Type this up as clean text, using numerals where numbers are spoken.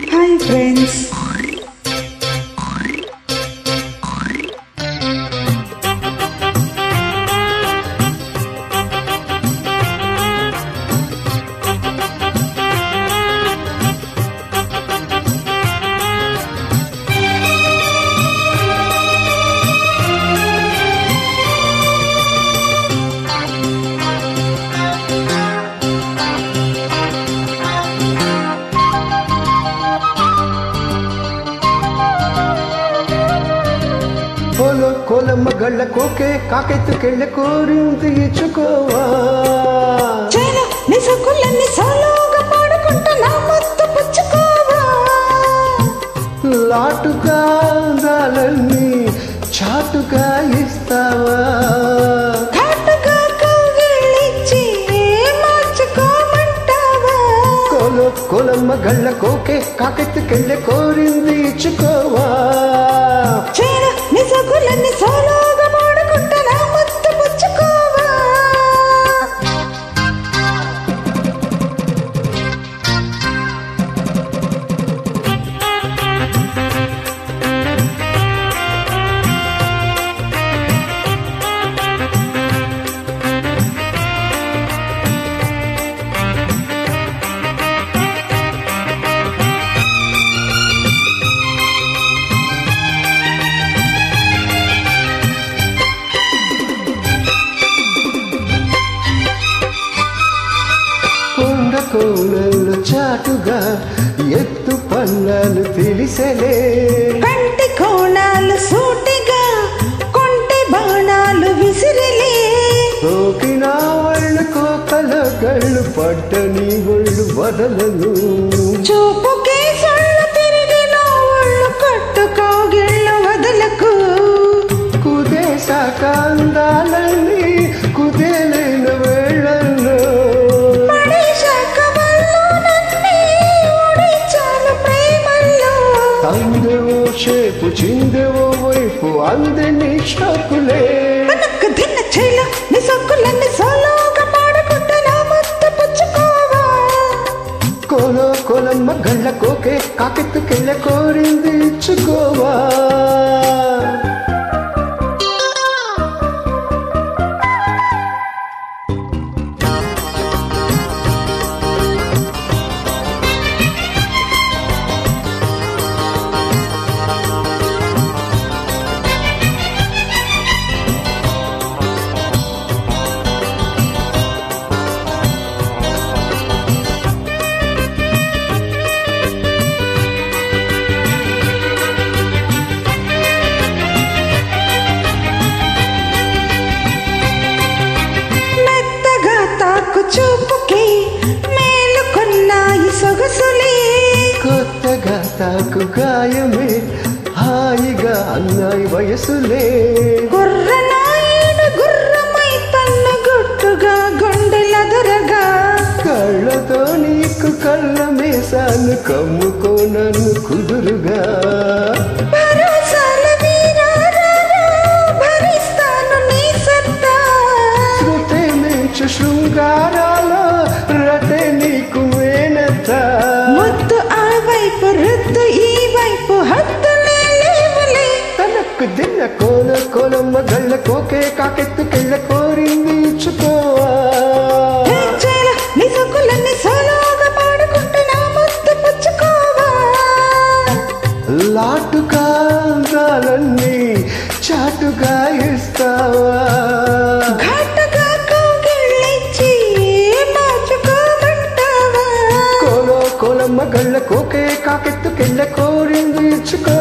Hi friends. కోలమ్మగళ్ళ కోకే కాకెత్తుకెళ్ళ కోరింది ఇచ్చుకోవా చేలో నిసకులన్నీ సోలోగా పాడుకుంటా నా ముద్దు పుచ్చుకోవా లాటుగా అందాలన్నీ చాటుగా ఇస్తావా ఘాటుగా కౌగిలించి మార్చుకోమంటావా కోలమ్మగళ్ళ కోకే కాకెత్తుకెళ్ళ కోరింది ఇచ్చుకోవా చేలో నిసకులన్నీ సోలోగా పాడుకుంటా నా ముద్దు పుచ్చుకోవా కోనలు చాటుగా ఎత్తు పన్నాలు తెలిసలే కంటి కోణాలు సూటిగా కొంటి బాణాలు విసిరిలే సోకిన వాళ్ళు కోకల కళ్ళు పడ్డని ఒళ్ళు వదలను చూపుకే సొళ్ళు తిరిగిన ఒళ్ళు కట్టుకోగిళ్ళు వదలకు కుదేశాక అందాలని కుదేలైన వేళల్లో పడేశాక వల్లోనన్నీ ఉడిచాను ప్రేమల్లో అందెవో షేపు చిందెవో వైపు అందని షాకులే వెనక్కు దిన్న చేలో నీ సొక్కులన్నీ సోలోగా పాడుకుంటూ నా ముద్దు పుచ్చుకోవా కోలమ్మ గళ్ళ కోకే కాకెత్తుకెళ్ళ కోరింది ఇచ్చుకోవా చూపుకి మేలుకున్నాయి సొగసులే కొత్తగా తాకు గాయమే హాయిగా అన్నాయి వయసులే గుర్రనాయుడు గుర్రమై తన్న గుట్టుగా గుండెలదరగా కళ్ళతో నీకు కళ్ళ మేసాను కమ్ముకో నన్ను కుదురుగా శృంగారాలో రతే నీకు మేనత ముద్దు ఆ వైపు రుద్దు ఈ వైపు హద్దులే లేవులే తనకు దిన్న కోలమ్మ గళ్ళ కోకే కాకెత్తుకెళ్ళ కోరింది ఇచ్చుకోవా నీ సొక్కులన్నీ సోలోగా పాడుకుంటూ నా ముద్దు పుచ్చుకోవా లాటుగా అందాలన్నీ చాటుగా ఇస్తావా కోలమ్మ గళ్ళ కోకే కాకెత్తుకెళ్ళ కోరింది ఇచ్చుకో